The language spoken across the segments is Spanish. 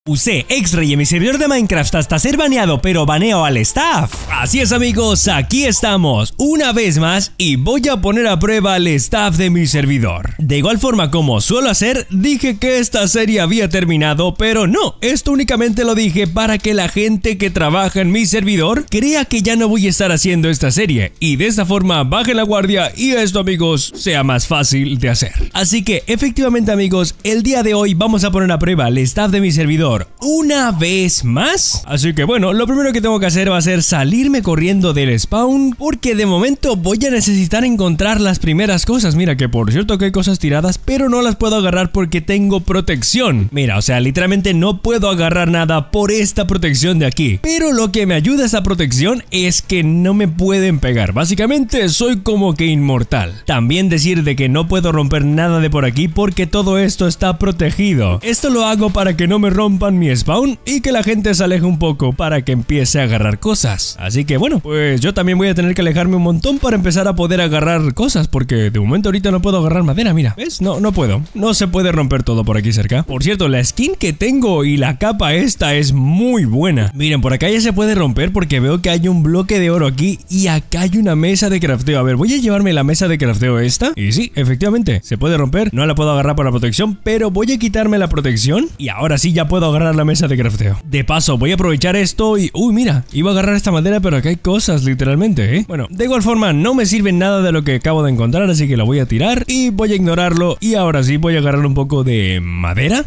Usé X-Ray en mi servidor de Minecraft hasta ser baneado, pero baneo al staff. Así es, amigos, aquí estamos una vez más y voy a poner a prueba al staff de mi servidor. De igual forma como suelo hacer, dije que esta serie había terminado, pero no, esto únicamente lo dije para que la gente que trabaja en mi servidor crea que ya no voy a estar haciendo esta serie y de esta forma baje la guardia y esto, amigos, sea más fácil de hacer. Así que efectivamente, amigos, el día de hoy vamos a poner a prueba al staff de mi servidor una vez más. Así que bueno, lo primero que tengo que hacer va a ser salirme corriendo del spawn, porque de momento voy a necesitar encontrar las primeras cosas. Mira que por cierto que hay cosas tiradas, pero no las puedo agarrar porque tengo protección. Mira, o sea, literalmente no puedo agarrar nada por esta protección de aquí. Pero lo que me ayuda a esta protección es que no me pueden pegar. Básicamente soy como que inmortal. También decir de que no puedo romper nada de por aquí porque todo esto está protegido. Esto lo hago para que no me rompan mi spawn y que la gente se aleje un poco para que empiece a agarrar cosas. Así que bueno, pues yo también voy a tener que alejarme un montón para empezar a poder agarrar cosas, porque de momento ahorita no puedo agarrar madera. Mira, ¿ves? No puedo. No se puede romper todo por aquí cerca. Por cierto, la skin que tengo y la capa esta es muy buena. Miren, por acá ya se puede romper porque veo que hay un bloque de oro aquí y acá hay una mesa de crafteo. A ver, voy a llevarme la mesa de crafteo esta y sí, efectivamente, se puede romper. No la puedo agarrar por la protección, pero voy a quitarme la protección y ahora sí ya puedo agarrar la mesa de crafteo. De paso, voy a aprovechar esto y... Uy, mira, iba a agarrar esta madera, pero acá hay cosas, literalmente, ¿eh? Bueno, de igual forma, no me sirve nada de lo que acabo de encontrar, así que lo voy a tirar y voy a ignorarlo. Y ahora sí voy a agarrar un poco de madera.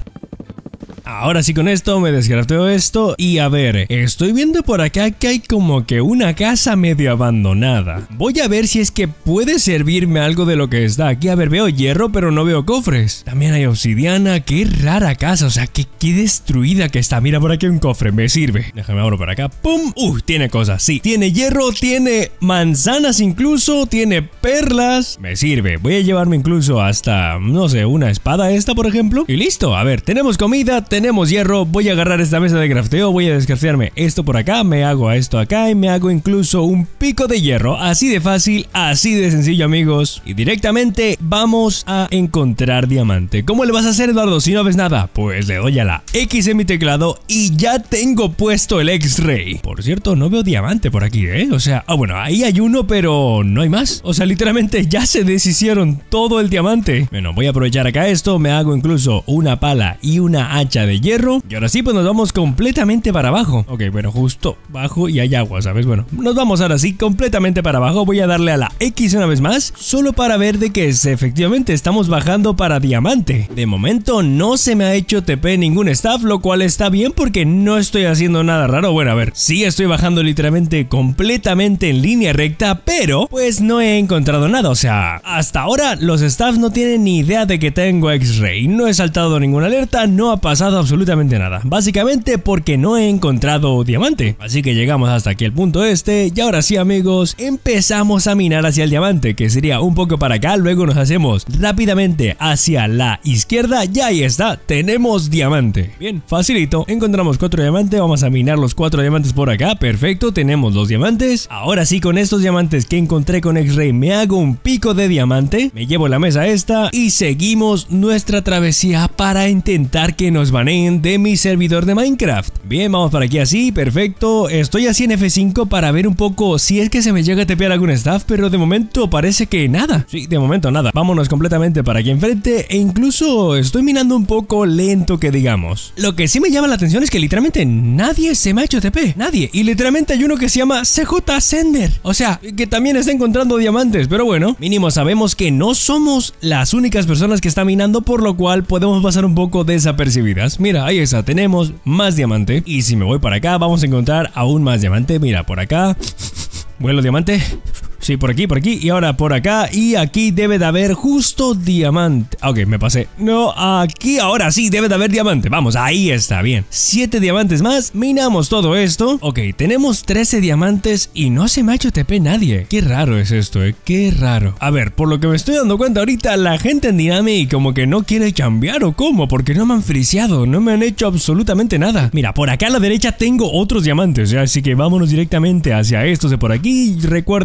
Ahora sí, con esto me descrafteo esto y a ver, estoy viendo por acá que hay como que una casa medio abandonada. Voy a ver si es que puede servirme algo de lo que está aquí. A ver, veo hierro pero no veo cofres. También hay obsidiana. Qué rara casa, o sea, qué destruida que está. Mira, por aquí hay un cofre, me sirve. Déjame abro por acá, pum. Tiene cosas, sí, tiene hierro, tiene manzanas incluso, tiene perlas. Me sirve, voy a llevarme incluso hasta, no sé, una espada esta por ejemplo. Y listo, a ver, tenemos comida, tenemos hierro, voy a agarrar esta mesa de crafteo, voy a descraftearme esto por acá, me hago esto acá y me hago incluso un pico de hierro, así de fácil, así de sencillo, amigos. Y directamente vamos a encontrar diamante. ¿Cómo le vas a hacer, Eduardo, si no ves nada? Pues le doy a la X en mi teclado y ya tengo puesto el X-Ray. Por cierto, no veo diamante por aquí, o sea, bueno, ahí hay uno, pero no hay más. O sea, literalmente ya se deshicieron todo el diamante. Bueno, voy a aprovechar acá esto, me hago incluso una pala y una hacha de hierro. Y ahora sí, pues nos vamos completamente para abajo. Ok, bueno, justo bajo y hay agua, ¿sabes? Bueno, nos vamos ahora sí completamente para abajo. Voy a darle a la X una vez más, solo para ver de que efectivamente estamos bajando para diamante. De momento no se me ha hecho TP ningún staff, lo cual está bien porque no estoy haciendo nada raro. Bueno, a ver, sí estoy bajando literalmente completamente en línea recta, pero pues no he encontrado nada. O sea, hasta ahora los staffs no tienen ni idea de que tengo X-Ray. No he saltado ninguna alerta, no ha pasado absolutamente nada, básicamente porque no he encontrado diamante. Así que llegamos hasta aquí el punto este y ahora sí, amigos, empezamos a minar hacia el diamante, que sería un poco para acá. Luego nos hacemos rápidamente hacia la izquierda y ahí está, tenemos diamante. Bien, facilito, encontramos 4 diamantes, vamos a minar los 4 diamantes por acá. Perfecto, tenemos 2 diamantes. Ahora sí, con estos diamantes que encontré con X-Ray me hago un pico de diamante, me llevo la mesa esta y seguimos nuestra travesía para intentar que nos baneen de mi servidor de Minecraft. Bien, vamos para aquí así, perfecto. Estoy así en F5 para ver un poco si es que se me llega a tepear algún staff, pero de momento parece que nada. Sí, de momento nada. Vámonos completamente para aquí enfrente e incluso estoy minando un poco lento, que digamos. Lo que sí me llama la atención es que literalmente nadie se me ha hecho TP, nadie. Y literalmente hay uno que se llama CJ Sender, o sea, que también está encontrando diamantes, pero bueno, mínimo sabemos que no somos las únicas personas que están minando, por lo cual podemos pasar un poco desapercibidas. Mira, ahí está, tenemos más diamante. Y si me voy para acá, vamos a encontrar aún más diamante. Mira, por acá. Vuelo diamante. Sí, por aquí y ahora por acá y aquí debe de haber justo diamante. Ok, me pasé. No, aquí ahora sí debe de haber diamante. Vamos, ahí está, bien. 7 diamantes más, minamos todo esto. Ok, tenemos 13 diamantes y no se me ha hecho TP nadie. Qué raro es esto, qué raro. A ver, por lo que me estoy dando cuenta ahorita, la gente en Dynamic como que no quiere cambiar o cómo, porque no me han friseado, no me han hecho absolutamente nada. Mira, por acá a la derecha tengo otros diamantes, así que vámonos directamente hacia estos de por aquí. Recuerden que me hice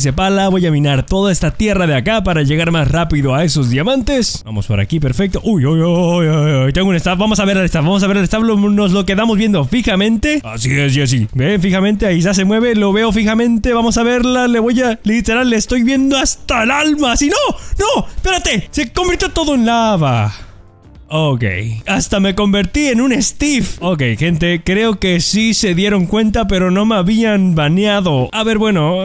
hice pala. Voy a minar toda esta tierra de acá para llegar más rápido a esos diamantes. Vamos por aquí, perfecto. Uy, uy, uy, uy, uy. Tengo un staff. Vamos a ver el staff. Vamos a ver el staff. Nos lo quedamos viendo fijamente. Así es, y así. Ven, fijamente. Ahí ya se mueve. Lo veo fijamente. Vamos a verla. Le voy a... Literal, le estoy viendo hasta el alma. Así. ¡No! ¡No! ¡Espérate! Se convirtió todo en lava. Ok, hasta me convertí en un Steve. Ok, gente, creo que sí se dieron cuenta, pero no me habían baneado. A ver, bueno,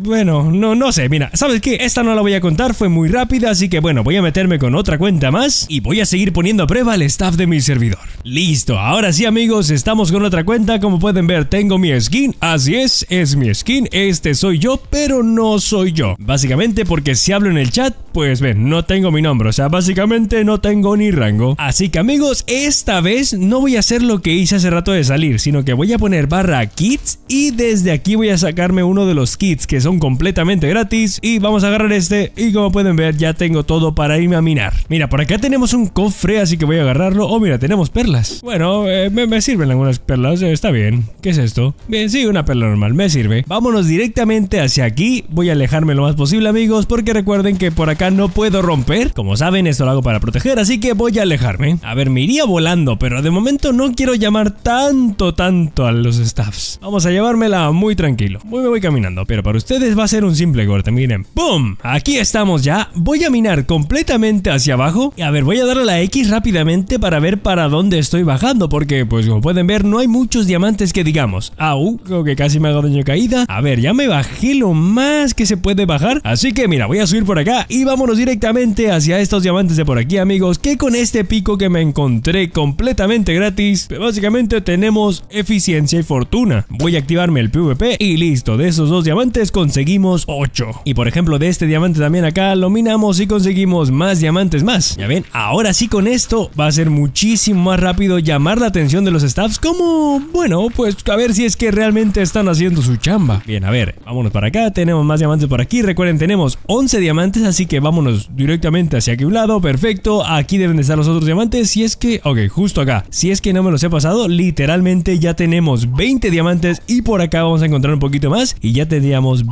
no sé, mira, ¿sabes qué? Esta no la voy a contar, fue muy rápida, así que bueno, voy a meterme con otra cuenta más y voy a seguir poniendo a prueba el staff de mi servidor. Listo, ahora sí, amigos, estamos con otra cuenta. Como pueden ver, tengo mi skin, así es mi skin, este soy yo, pero no soy yo. Básicamente porque si hablo en el chat, pues ven, no tengo mi nombre, o sea, básicamente no tengo ni rango. Así que amigos, esta vez no voy a hacer lo que hice hace rato de salir, sino que voy a poner /kits y desde aquí voy a sacarme uno de los kits que son completamente gratis y vamos a agarrar este y como pueden ver ya tengo todo para irme a minar. Mira, por acá tenemos un cofre, así que voy a agarrarlo. Oh, mira, tenemos perlas. Bueno, me sirven algunas perlas, está bien. ¿Qué es esto? Bien, sí, una perla normal, me sirve. Vámonos directamente hacia aquí, voy a alejarme lo más posible, amigos, porque recuerden que por acá no puedo romper. Como saben, esto lo hago para proteger, así que voy a alejarme. A ver, me iría volando, pero de momento no quiero llamar tanto a los staffs. Vamos a llevármela muy tranquilo. Me voy caminando, pero para ustedes va a ser un simple corte. Miren, ¡pum! Aquí estamos ya. Voy a minar completamente hacia abajo. Y a ver, voy a darle a la X rápidamente para ver para dónde estoy bajando, porque pues como pueden ver no hay muchos diamantes que digamos. Au, creo que casi me hago daño de caída. A ver, ya me bajé lo más que se puede bajar. Así que mira, voy a subir por acá y vámonos directamente hacia estos diamantes de por aquí, amigos, que con este pico que me encontré completamente gratis, básicamente tenemos eficiencia y fortuna. Voy a activarme el PvP y listo, de esos 2 diamantes conseguimos 8. Y por ejemplo de este diamante también acá lo minamos y conseguimos más diamantes más. Ya ven, ahora sí con esto va a ser muchísimo más rápido llamar la atención de los staffs como, bueno, pues a ver si es que realmente están haciendo su chamba. Bien, a ver, vámonos para acá, tenemos más diamantes por aquí, recuerden tenemos 11 diamantes, así que vámonos directamente hacia aquí un lado, perfecto, aquí deben de estar los otros diamantes, si es que, ok, justo acá, si es que no me los he pasado, literalmente ya tenemos 20 diamantes y por acá vamos a encontrar un poquito más y ya tendríamos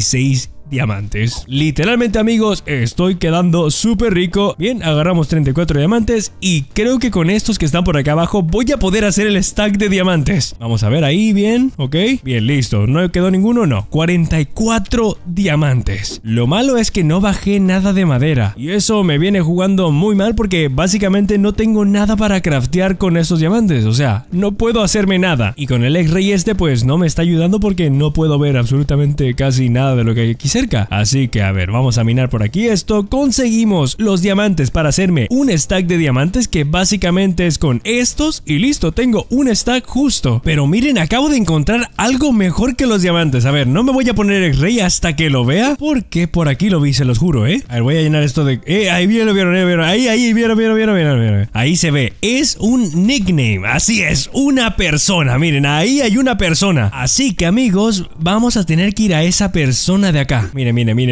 26 diamantes. Literalmente, amigos, estoy quedando súper rico. Bien, agarramos 34 diamantes y creo que con estos que están por acá abajo voy a poder hacer el stack de diamantes. Vamos a ver ahí, bien, ok, bien, listo, no quedó ninguno, no, 44 diamantes. Lo malo es que no bajé nada de madera y eso me viene jugando muy mal porque básicamente no tengo nada para craftear con estos diamantes, o sea, no puedo hacerme nada y con el X-Ray este pues no me está ayudando porque no puedo ver absolutamente casi nada de lo que hay aquí cerca. Así que a ver, vamos a minar por aquí esto. Conseguimos los diamantes para hacerme un stack de diamantes que básicamente es con estos y listo, tengo un stack justo. Pero miren, acabo de encontrar algo mejor que los diamantes. A ver, no me voy a poner X-Ray hasta que lo vea porque por aquí lo vi, se los juro, A ver, voy a llenar esto de... ahí vieron, ahí vieron. Ahí se ve, es un nickname, así es, una persona. Miren, ahí hay una persona. Así que amigos, vamos a tener que ir a esa persona de acá. Mire,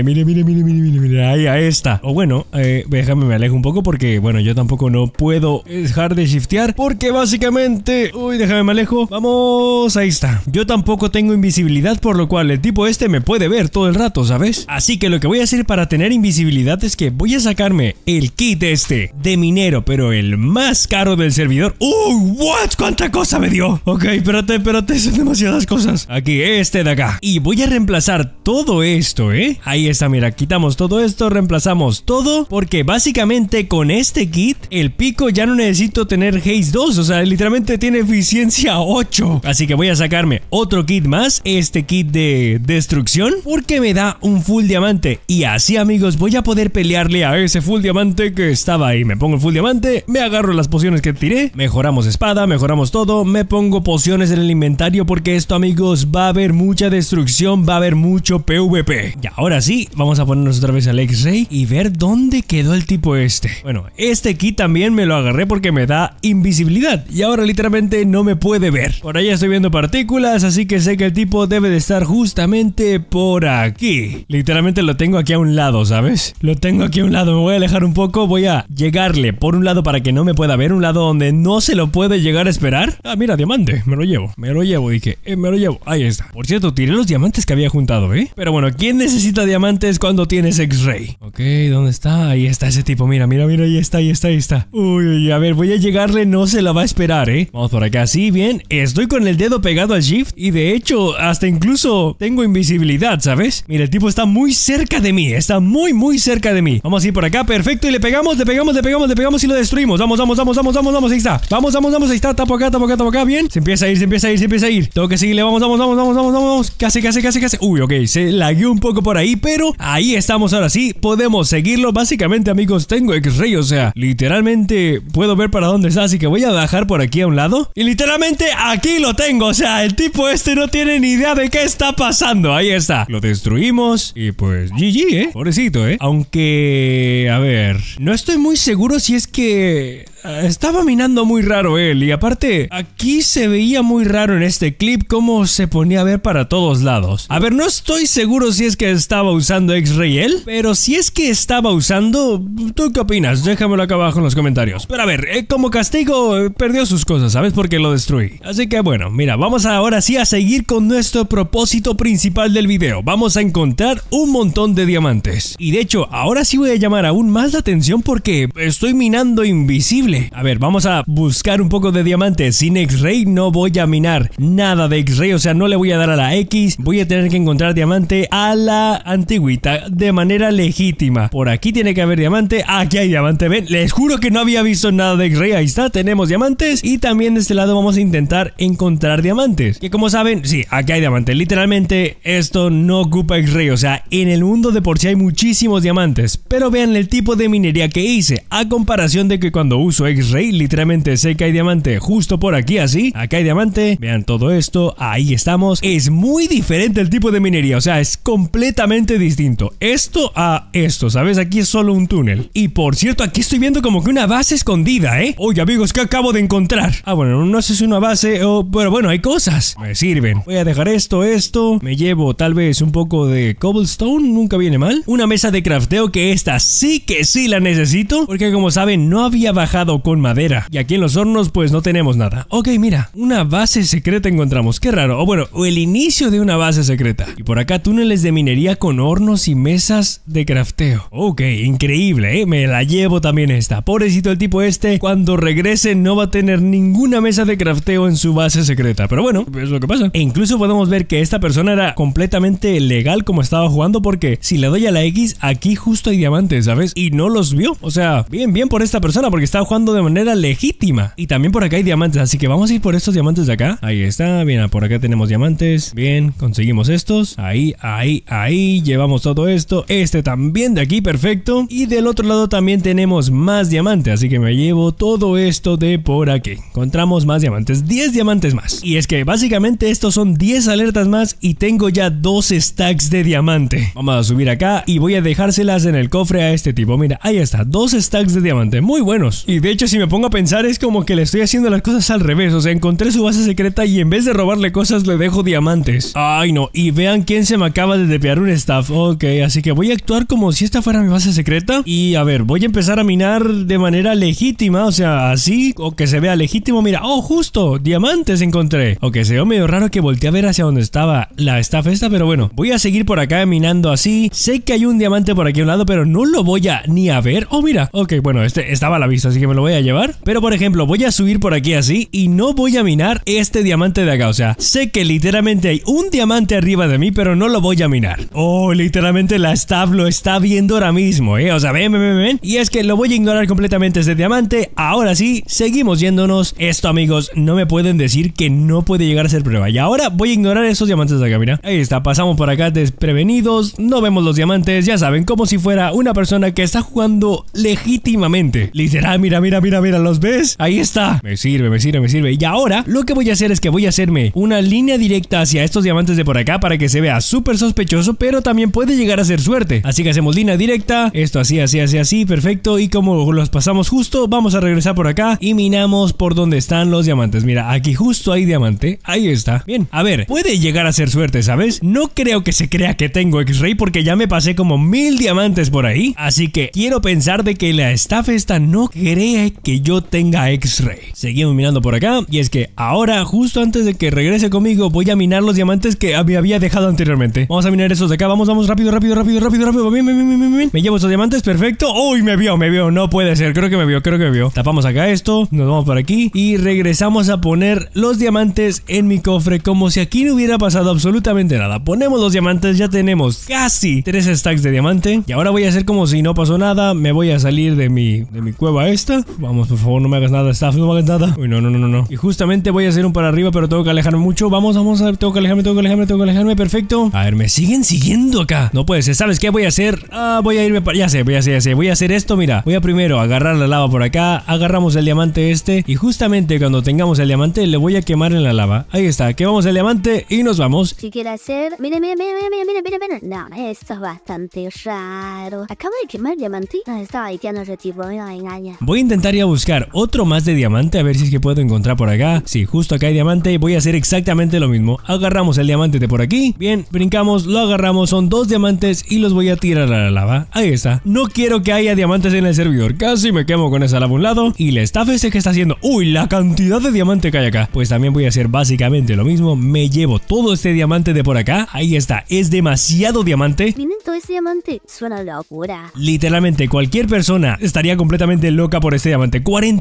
ahí a esta. O bueno, déjame me alejo un poco porque, bueno, yo tampoco no puedo dejar de shiftear porque básicamente... Uy, déjame me alejo. Vamos, ahí está. Yo tampoco tengo invisibilidad, por lo cual el tipo este me puede ver todo el rato, ¿sabes? Así que lo que voy a hacer para tener invisibilidad es que voy a sacarme el kit este de minero, pero el más caro del servidor. ¿What? ¿Cuánta cosa me dio? Ok, espérate, son demasiadas cosas. Aquí, este de acá. Y voy a reemplazar todo esto, ahí está, mira, quitamos todo esto, reemplazamos todo, porque básicamente con este kit, el pico ya no necesito tener haste 2, o sea, literalmente tiene eficiencia 8. Así que voy a sacarme otro kit más, este kit de destrucción, porque me da un full diamante. Y así, amigos, voy a poder pelearle a ese full diamante que estaba ahí. Me pongo el full diamante, me agarro las pociones que tiré, mejoramos espada, mejoramos todo, me pongo pociones en el inventario, porque esto, amigos, va a haber mucha destrucción, va a haber mucho PvP. Y ahora sí, vamos a ponernos otra vez al X-Ray y ver dónde quedó el tipo este. Bueno, este kit también me lo agarré porque me da invisibilidad y ahora literalmente no me puede ver. Por ahí estoy viendo partículas, así que sé que el tipo debe de estar justamente por aquí. Literalmente lo tengo aquí a un lado, ¿sabes? Lo tengo aquí a un lado, me voy a alejar un poco, voy a llegarle por un lado para que no me pueda ver, un lado donde no se lo puede llegar a esperar. Ah, mira, diamante, me lo llevo, dije, me lo llevo, ahí está. Por cierto, tiré los diamantes que había juntado, Pero bueno, ¿quién ¿quién necesita diamantes cuando tienes X-Ray? Ok, ¿dónde está? Ahí está ese tipo, mira, ahí está. Uy, a ver, voy a llegarle, no se la va a esperar, Vamos por acá, sí, bien. Estoy con el dedo pegado al Shift y de hecho, hasta incluso tengo invisibilidad, ¿sabes? Mira, el tipo está muy cerca de mí, está muy cerca de mí. Vamos a ir por acá, perfecto, y le pegamos y lo destruimos. Vamos, ahí está. Vamos, ahí está, tapo acá, bien. Se empieza a ir. Tengo que seguirle, vamos. Casi. Uy, ok, se lagueó un poco por ahí, pero ahí estamos ahora sí, podemos seguirlo. Básicamente, amigos, tengo X-Ray, o sea, literalmente puedo ver para dónde está, así que voy a bajar por aquí a un lado. Y literalmente aquí lo tengo, o sea, el tipo este no tiene ni idea de qué está pasando. Ahí está, lo destruimos y pues GG, pobrecito, aunque, a ver, no estoy muy seguro si es que estaba minando muy raro él. Y aparte, aquí se veía muy raro en este clip cómo se ponía a ver para todos lados. A ver, no estoy seguro si es que estaba usando X-Ray él, pero si es que estaba usando, ¿tú qué opinas? Déjamelo acá abajo en los comentarios. Pero a ver, como castigo perdió sus cosas, ¿sabes? Porque lo destruí. Así que bueno, mira, vamos ahora sí a seguir con nuestro propósito principal del video. Vamos a encontrar un montón de diamantes. Y de hecho, ahora sí voy a llamar aún más la atención porque estoy minando invisible. A ver, vamos a buscar un poco de diamantes. Sin X-Ray no voy a minar nada de X-Ray, o sea, no le voy a dar a la X. Voy a tener que encontrar diamante a la antigüita de manera legítima. Por aquí tiene que haber diamante. Aquí hay diamante, ven, les juro que no había visto nada de X-Ray. Ahí está, tenemos diamantes. Y también de este lado vamos a intentar encontrar diamantes, que como saben, sí, aquí hay diamante. Literalmente esto no ocupa X-Ray, o sea, en el mundo de por sí hay muchísimos diamantes. Pero vean el tipo de minería que hice, a comparación de que cuando uso X-Ray, literalmente sé que hay diamante justo por aquí, así. Acá hay diamante, vean todo esto, ahí estamos. Es muy diferente el tipo de minería, o sea, es completamente distinto esto a esto, ¿sabes? Aquí es solo un túnel. Y por cierto, aquí estoy viendo como que una base escondida, Oye, amigos, ¿qué acabo de encontrar? Ah, bueno, no sé si es una base pero bueno, hay cosas. Me sirven. Voy a dejar esto. Me llevo tal vez un poco de cobblestone, nunca viene mal. Una mesa de crafteo que esta sí que sí la necesito, porque como saben, no había bajado con madera. Y aquí en los hornos pues no tenemos nada. Ok, mira, una base secreta encontramos. Qué raro. O bueno, el inicio de una base secreta. Y por acá túneles de minería con hornos y mesas de crafteo. Ok, increíble, me la llevo también esta. Pobrecito el tipo este, cuando regrese no va a tener ninguna mesa de crafteo en su base secreta. Pero bueno, es lo que pasa. E incluso podemos ver que esta persona era completamente legal como estaba jugando, porque si le doy a la X, aquí justo hay diamantes, ¿sabes? Y no los vio. O sea, bien por esta persona, porque estaba jugando de manera legítima. Y también por acá hay diamantes, así que vamos a ir por estos diamantes de acá. Ahí está, bien, por acá tenemos diamantes. Bien, conseguimos estos. Ahí, llevamos todo esto. Este también de aquí, perfecto. Y del otro lado también tenemos más diamantes, así que me llevo todo esto de por aquí. Encontramos más diamantes, 10 diamantes más. Y es que básicamente estos son 10 alertas más y tengo ya 2 stacks de diamante. Vamos a subir acá y voy a dejárselas en el cofre a este tipo. Mira, ahí está, 2 stacks de diamante, muy buenos. Y de hecho, si me pongo a pensar, es como que le estoy haciendo las cosas al revés. O sea, encontré su base secreta y en vez de robarle cosas le dejo diamantes. Ay no, y vean quién se me acaba de depear un staff. Ok, así que voy a actuar como si esta fuera mi base secreta. Y a ver, voy a empezar a minar de manera legítima, o sea, así, o que se vea legítimo. Mira, oh, justo, diamantes encontré. Ok, se ve medio raro que volteé a ver hacia donde estaba la staff esta, pero bueno, voy a seguir por acá minando así. Sé que hay un diamante por aquí a un lado, pero no lo voy a ni a ver. Oh, mira, ok, bueno, este estaba a la vista, así que me lo voy a llevar. Pero por ejemplo, voy a subir por aquí así y no voy a minar este diamante de acá. O sea, sé que literalmente hay un diamante arriba de mí, pero no lo voy a minar. Oh, literalmente la staff lo está viendo ahora mismo, o sea, ven. Y es que lo voy a ignorar completamente este diamante. Ahora sí, seguimos yéndonos. Esto, amigos, no me pueden decir que no puede llegar a ser prueba. Y ahora voy a ignorar esos diamantes de acá, mira. Ahí está, pasamos por acá desprevenidos. No vemos los diamantes, ya saben, como si fuera una persona que está jugando legítimamente. Literal, mira, ¿los ves? Ahí está. Me sirve. Y ahora, lo que voy a hacer es que voy a hacerme una línea directa hacia estos diamantes de por acá para que se vea súper sospechoso, pero también puede llegar a ser suerte. Así que hacemos línea directa, esto así, perfecto. Y como los pasamos justo, vamos a regresar por acá y minamos por donde están los diamantes. Mira, aquí justo hay diamante, ahí está. Bien, a ver, puede llegar a ser suerte, ¿sabes? No creo que se crea que tengo X-Ray porque ya me pasé como 1000 diamantes por ahí. Así que quiero pensar de que la staff esta no cree puede que yo tenga X-Ray. Seguimos minando por acá. Y es que ahora, justo antes de que regrese conmigo, voy a minar los diamantes que me había dejado anteriormente. Vamos a minar esos de acá. Vamos, rápido. Bien. Me llevo esos diamantes, perfecto. Uy, me vio. No puede ser, creo que me vio. Tapamos acá esto, nos vamos por aquí y regresamos a poner los diamantes en mi cofre como si aquí no hubiera pasado absolutamente nada. Ponemos los diamantes, ya tenemos casi 3 stacks de diamante. Y ahora voy a hacer como si no pasó nada. Me voy a salir de mi cueva esta. Vamos, por favor, no me hagas nada, staff, no me hagas nada. Uy, no. Y justamente voy a hacer un para arriba, pero tengo que alejarme mucho. Vamos a ver, tengo que alejarme, perfecto. A ver, me siguen siguiendo acá. No puede ser, ¿sabes qué voy a hacer? Voy a irme para... Ya sé. Voy a hacer esto, mira. Voy a primero agarrar la lava por acá. Agarramos el diamante este. Y justamente cuando tengamos el diamante, le voy a quemar en la lava. Ahí está, quemamos el diamante y nos vamos. Si quiere hacer... Mira. No, esto es bastante raro. Acabo de quemar diamante. No, estaba haitiano ese tipo, me engaña. Voy a intentar ir a buscar otro más de diamante, a ver si es que puedo encontrar por acá. Sí, justo acá hay diamante y voy a hacer exactamente lo mismo. Agarramos el diamante de por aquí. Bien, brincamos, lo agarramos. Son 2 diamantes y los voy a tirar a la lava. Ahí está. No quiero que haya diamantes en el servidor. Casi me quemo con esa lava a un lado. Y el staff ese que está haciendo... Uy, la cantidad de diamante que hay acá. Pues también voy a hacer básicamente lo mismo. Me llevo todo este diamante de por acá. Ahí está. Es demasiado diamante. Miren todo ese diamante. Suena locura. Literalmente cualquier persona estaría completamente loca por este diamante.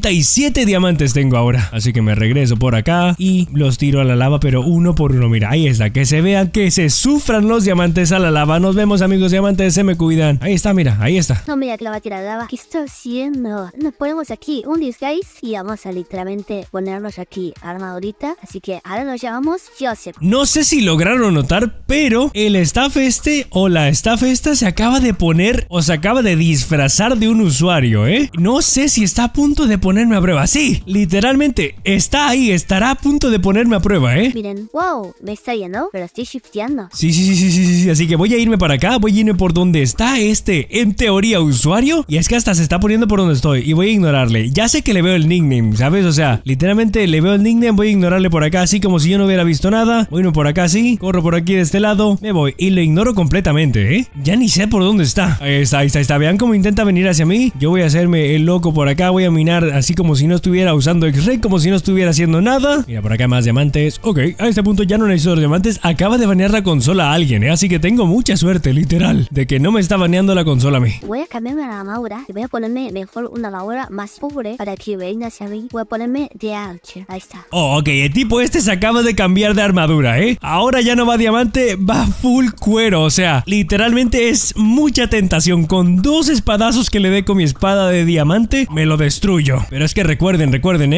47 diamantes tengo ahora. Así que me regreso por acá y los tiro a la lava, pero uno por uno. Mira, ahí está. Que se vean, que se sufran los diamantes a la lava. Nos vemos, amigos diamantes. Se me cuidan. Ahí está, mira. Ahí está. No me voy a clavar a la lava. ¿Qué estoy haciendo? Nos ponemos aquí un disguise y vamos a literalmente ponernos aquí armadurita. Así que ahora nos llamamos Joseph. No sé si lograron notar, pero el staff este o la staff esta se acaba de poner o se acaba de disfrazar de un usuario, ¿eh? No sé si está a punto de ponerme a prueba. Sí, literalmente está ahí, estará a punto de ponerme a prueba, ¿eh? Miren, wow, me está yendo, pero estoy shifteando. Sí. Así que voy a irme para acá, voy a irme por donde está este, en teoría, usuario. Y es que hasta se está poniendo por donde estoy y voy a ignorarle. Ya sé que le veo el nickname, ¿sabes? O sea, literalmente le veo el nickname, voy a ignorarle por acá así como si yo no hubiera visto nada. Voy por acá así, corro por aquí de este lado, me voy y lo ignoro completamente, ¿eh? Ya ni sé por dónde está. Ahí está. Vean cómo intenta venir hacia mí. Yo voy a hacerme el loco por acá, voy a minar así como si no estuviera usando X-Ray, como si no estuviera haciendo nada. Mira, por acá hay más diamantes. Ok, a este punto ya no necesito los diamantes. Acaba de banear la consola a alguien, ¿eh? Así que tengo mucha suerte, literal, de que no me está baneando la consola a mí. Voy a cambiarme la armadura y voy a ponerme mejor una armadura más pobre para que venga hacia mí. Voy a ponerme de Archer. Ahí está. Oh, ok, el tipo este se acaba de cambiar de armadura, ¿eh? Ahora ya no va diamante, va full cuero. O sea, literalmente es mucha tentación. Con 2 espadazos que le dé con mi espada de diamante, me lo destruyo. Pero es que recuerden,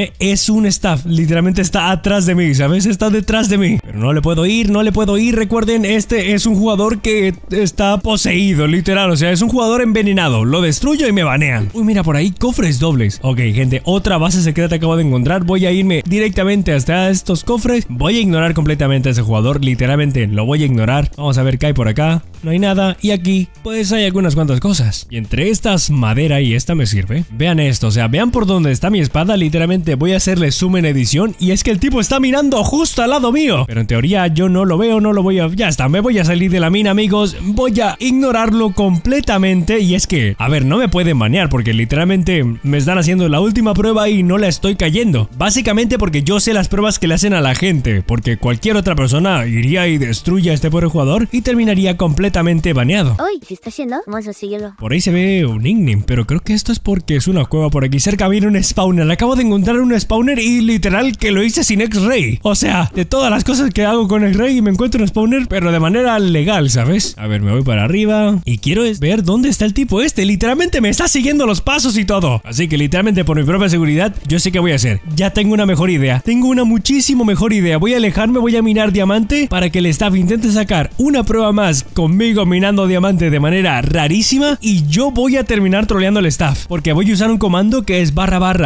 es un staff. Literalmente está atrás de mí, ¿sabes? Está detrás de mí. Pero no le puedo ir. Recuerden, este es un jugador que está poseído, literal. O sea, es un jugador envenenado. Lo destruyo y me banean. Uy, mira, por ahí cofres dobles. Ok, gente, otra base secreta acabo de encontrar. Voy a irme directamente hasta estos cofres. Voy a ignorar completamente a ese jugador. Literalmente lo voy a ignorar. Vamos a ver qué hay por acá. No hay nada. Y aquí, pues hay algunas cuantas cosas. Y entre estas, madera y esta me sirve. Vean esto, o sea, vean por dónde está mi espada. Literalmente voy a hacerle zoom en edición. Y es que el tipo está mirando justo al lado mío. Pero en teoría yo no lo veo, no lo voy a... Ya está, me voy a salir de la mina, amigos. Voy a ignorarlo completamente. Y es que, a ver, no me pueden banear porque literalmente me están haciendo la última prueba y no la estoy cayendo. Básicamente porque yo sé las pruebas que le hacen a la gente. Porque cualquier otra persona iría y destruye a este pobre jugador y terminaría completamente baneado. Uy, ¿qué está haciendo? Vamos a seguirlo. Por ahí se ve un nickname, pero creo que esto es porque es una cueva por aquí cerca. Viene un spawner. Acabo de encontrar un spawner y literal que lo hice sin X-Ray. O sea, de todas las cosas que hago con X-Ray me encuentro un spawner, pero de manera legal, ¿sabes? A ver, me voy para arriba y quiero ver dónde está el tipo este. Literalmente me está siguiendo los pasos y todo. Así que literalmente por mi propia seguridad, yo sé qué voy a hacer. Ya tengo una mejor idea. Tengo una muchísimo mejor idea. Voy a alejarme, voy a minar diamante para que el staff intente sacar una prueba más conmigo minando diamante de manera rarísima y yo voy a terminar troleando al staff porque voy a usar un comando que es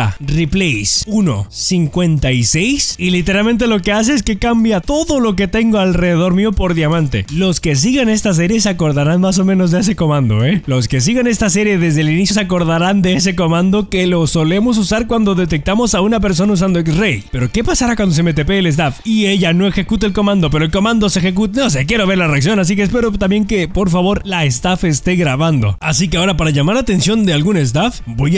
/replace 1.56 y literalmente lo que hace es que cambia todo lo que tengo alrededor mío por diamante. Los que sigan esta serie se acordarán más o menos de ese comando, ¿eh? Los que sigan esta serie desde el inicio se acordarán de ese comando que lo solemos usar cuando detectamos a una persona usando X-Ray. Pero ¿qué pasará cuando se me TP el staff y ella no ejecuta el comando, pero el comando se ejecuta? No sé, quiero ver la reacción, así que espero también que, por favor, la staff esté grabando. Así que ahora, para llamar la atención de algún staff, voy a irme directamente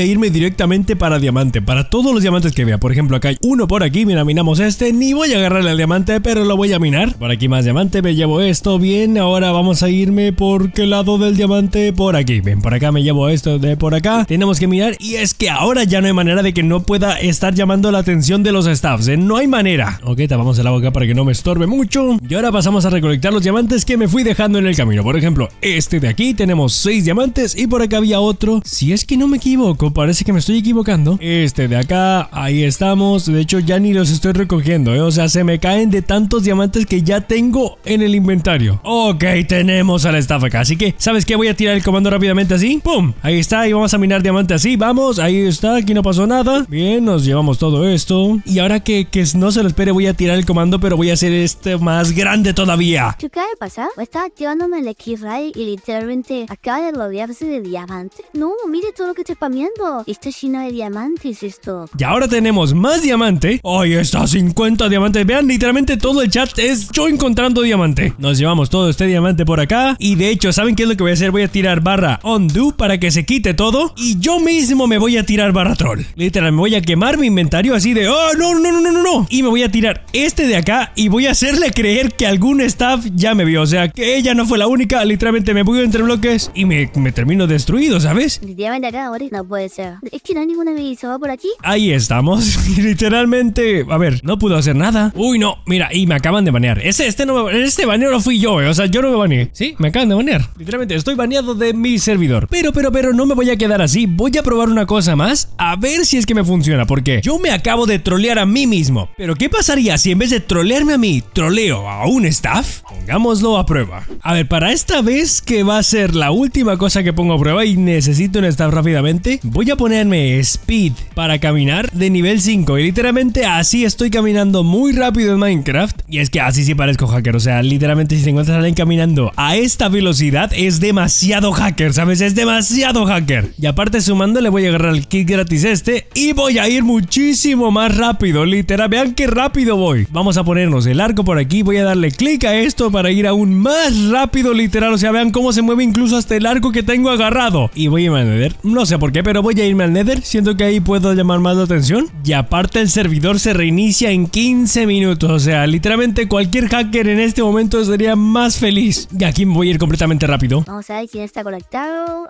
directamente para diamante, para todos los diamantes que vea. Por ejemplo, acá hay uno por aquí, mira, minamos este, ni voy a agarrarle al diamante, pero lo voy a minar. Por aquí más diamante, me llevo esto, bien, ahora vamos a irme por qué lado del diamante, por aquí, bien, por acá me llevo esto de por acá, tenemos que mirar, y es que ahora ya no hay manera de que no pueda estar llamando la atención de los staffs, no hay manera. Ok, tapamos el agua acá para que no me estorbe mucho, y ahora pasamos a recolectar los diamantes que me fui dejando en el camino. Por ejemplo, este de aquí, tenemos 6 diamantes, y por acá había otro, si es que no me equivoco, parece que me estoy equivocando, este de acá, ahí estamos, de hecho ya ni los estoy recogiendo, o sea, se me caen de tantos diamantes que ya tengo en el inventario. Ok, tenemos al staff acá, así que, ¿sabes qué? Voy a tirar el comando rápidamente así, ¡pum! Ahí está, y vamos a minar diamante así, vamos, ahí está, aquí no pasó nada, bien, nos llevamos todo esto, y ahora que no se lo espere voy a tirar el comando, pero voy a hacer este más grande todavía. ¿Qué pasa? Está activándome el X-Ray y literalmente acaba de rodearse de diamante. No, mire todo lo que estoy spameando. Está lleno de diamantes esto. Y ahora tenemos más diamante. Ahí está, 50 diamantes. Vean, literalmente todo el chat es yo encontrando diamante. Nos llevamos todo este diamante por acá. Y de hecho, ¿saben qué es lo que voy a hacer? Voy a tirar barra undo para que se quite todo. Y yo mismo me voy a tirar barra troll. Literal, me voy a quemar mi inventario así de... ¡Oh, no, no, no, no, no, no! Y me voy a tirar este de acá y voy a hacerle creer que algún staff ya me vio. O sea, que ella no fue la única. Literalmente me voy entre bloques y me termino destruido, ¿sabes? Definitivamente acá, ahora no puede ser. Es que no hay ninguna visora por aquí. Ahí estamos. Literalmente, a ver, no puedo hacer nada. Uy, no, mira, y me acaban de banear. Este baneo lo fui yo, o sea, yo no me baneé. Sí, me acaban de banear. Literalmente, estoy baneado de mi servidor. Pero no me voy a quedar así. Voy a probar una cosa más, a ver si es que me funciona, porque yo me acabo de trolear a mí mismo. Pero ¿qué pasaría si en vez de trolearme a mí, troleo a un staff? Pongámoslo a prueba. A ver, para esta vez que va a ser la última cosa que pongo a prueba y necesito un staff rápidamente, voy a ponerme speed para caminar de nivel 5 y literalmente así estoy caminando muy rápido en Minecraft. Y es que así sí parezco hacker, o sea, literalmente si te encuentras a alguien caminando a esta velocidad es demasiado hacker, ¿sabes? Es demasiado hacker. Y aparte sumando le voy a agarrar el kit gratis este y voy a ir muchísimo más rápido, literal, vean qué rápido voy. Vamos a ponernos el arco por aquí, voy a darle clic a esto para ir aún más rápido, literal, o sea, vean cómo se mueve incluso hasta el arco que tengo agarrado. Y voy a irme al Nether, no sé por qué, pero voy a irme al Nether, siento que ahí puedo llamar más la atención. Y aparte el servidor se reinicia en 15 minutos, o sea, literalmente cualquier hacker en este momento sería más feliz. Y aquí me voy a ir completamente rápido. Vamos a ver quién está conectado.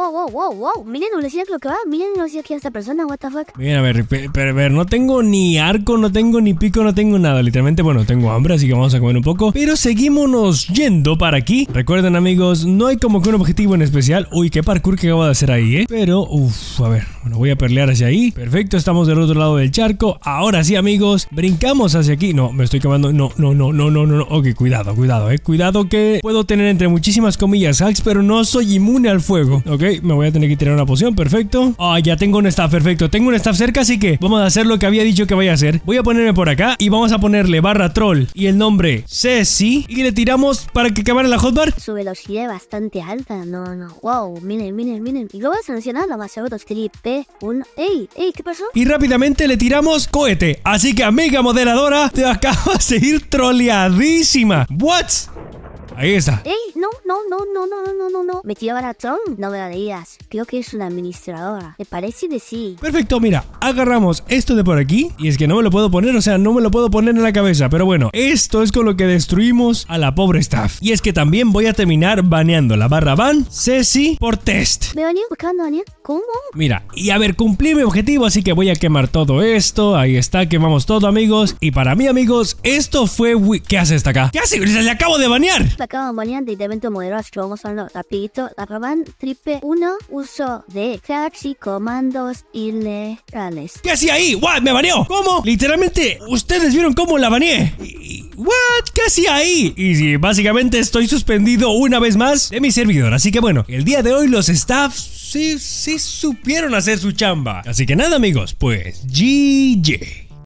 Wow. Miren la velocidad que lo que va, miren la velocidad que esta persona, what the fuck. Bien, a ver, no tengo ni arco, no tengo ni pico, no tengo nada, literalmente, bueno, tengo hambre, así que vamos a comer un poco. Pero seguimos yendo para aquí. Recuerden, amigos, no hay como que un objetivo en especial. Uy, qué parkour que acabo de hacer ahí, pero, a ver, bueno, voy a perlear hacia ahí. Perfecto, estamos del otro lado del charco. Ahora sí, amigos, brincamos hacia aquí. No, me estoy quemando, no. Ok, cuidado, cuidado que puedo tener entre muchísimas comillas hacks, pero no soy inmune al fuego. Ok, me voy a tener que tirar una poción, perfecto. Ya tengo un staff, perfecto, tengo un staff cerca, así que vamos a hacer lo que había dicho que voy a hacer. Voy a ponerme por acá y vamos a ponerle barra troll y el nombre Ceci y le tiramos para que acabe la hotbar. Su velocidad es bastante alta, no. Wow, miren. Y luego a seleccionar lo más seguro, triple 1. Ey, ¿qué pasó? Y rápidamente le tiramos cohete. Así que, amiga moderadora, te acabas de ir troleadísima. What? Ahí está. Ey, no. ¿Me tiró a troll? No me lo digas. Creo que es una administradora. Me parece de sí. Perfecto, mira, agarramos esto de por aquí. Y es que no me lo puedo poner, o sea, no me lo puedo poner en la cabeza. Pero bueno, esto es con lo que destruimos a la pobre staff. Y es que también voy a terminar baneando la barra ban Ceci por test. ¿Me baneó? ¿Cómo? Mira, y a ver, cumplí mi objetivo, así que voy a quemar todo esto. Ahí está, quemamos todo, amigos. Y para mí, amigos, esto fue... ¿Qué hace esta acá? ¿Qué hace? ¡Le acabo de banear! Me acabo de banear de evento moderado, vamos a hablar rapidito. La barra triple 1, uso de hacks y comandos ilegales. ¿Qué hacía ahí? ¿What? ¿Me baneó? ¿Cómo? Literalmente, ustedes vieron cómo la baneé. ¿What? ¿Qué hacía ahí? Y sí, básicamente estoy suspendido una vez más de mi servidor. Así que bueno, el día de hoy los staffs sí supieron hacer su chamba. Así que nada, amigos, pues GG.